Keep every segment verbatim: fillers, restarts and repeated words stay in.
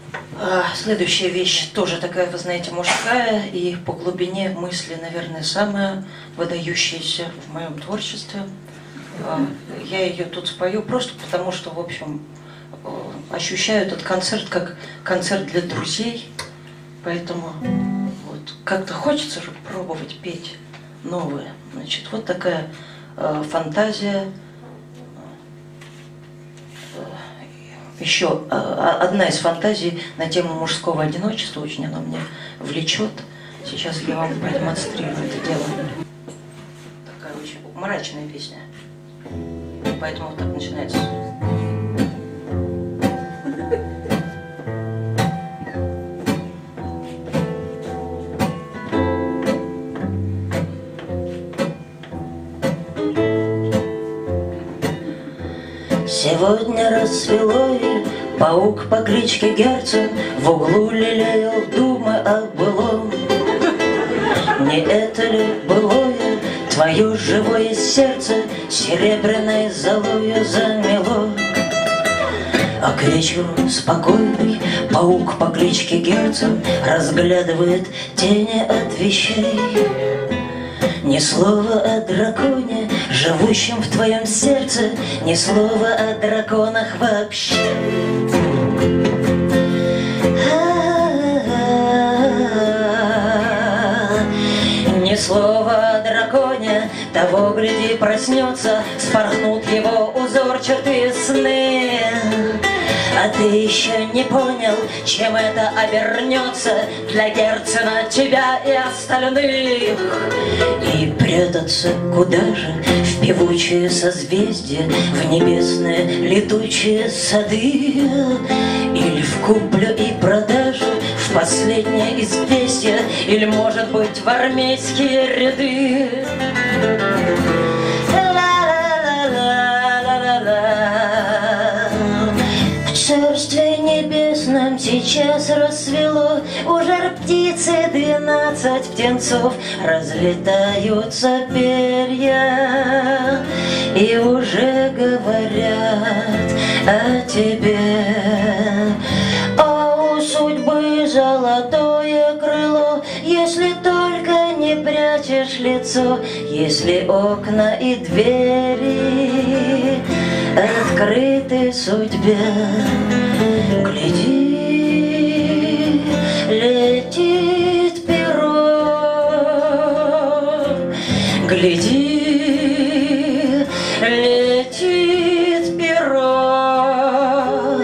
А, следующая вещь тоже такая, вы знаете, мужская и по глубине мысли, наверное, самая выдающаяся в моем творчестве. А, я ее тут спою просто потому, что, в общем, ощущаю этот концерт как концерт для друзей, поэтому вот как-то хочется же пробовать петь новое. Значит, вот такая э, фантазия. Еще одна из фантазий на тему мужского одиночества, очень она мне влечет. Сейчас я вам продемонстрирую это дело. Такая очень мрачная песня. Поэтому вот так начинается. Сегодня рассвело, и паук по кличке Герцен в углу лелеял думы о былом. Не это ли былое твое живое сердце серебряной золою замело? А к вечеру спокойный паук по кличке Герцен разглядывает тени от вещей. Ни слова о драконе, живущем в твоем сердце, ни слова о драконах вообще. Ни слова о драконе, того гляди проснется, спорхнут его узорчатые сны. А ты еще не понял, чем это обернется для Герцена, тебя и остальных. И прятаться куда же в певучие созвездия, в небесные летучие сады, или в куплю и продажу, в последнее известие, или, может быть, в армейские ряды. В царстве небесном сейчас рассвело, у жар птицы двенадцать птенцов, разлетаются перья и уже говорят о тебе. А у судьбы золотое крыло, если только не прячешь лицо, если окна и двери открыты судьбе. Гляди, летит перо, гляди, летит перо.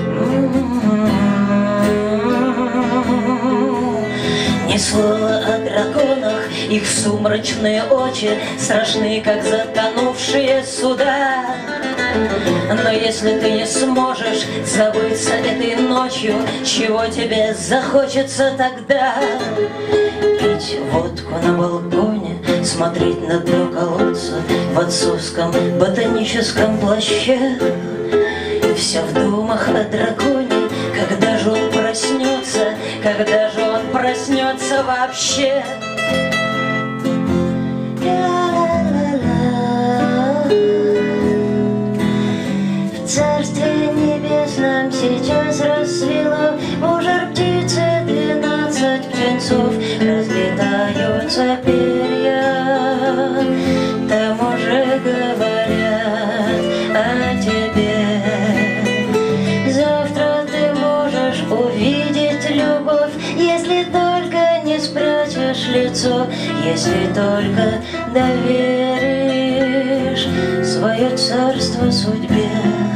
Ни слова о драконах, их сумрачные очи страшны, как затонувшие суда. Но если ты не сможешь забыться этой ночью, чего тебе захочется тогда? Пить водку на балконе, смотреть на дно колодца в отцовском ботаническом плаще. Все в думах о драконе, когда же он проснется, когда же он проснется вообще. В царстве небесном сейчас рассвело, у жар птицы двенадцать птенцов, разлетаются перья, там уже говорят о тебе. Завтра ты можешь увидеть любовь, если только не спрячешь лицо, если только доверишь свое царство судьбе.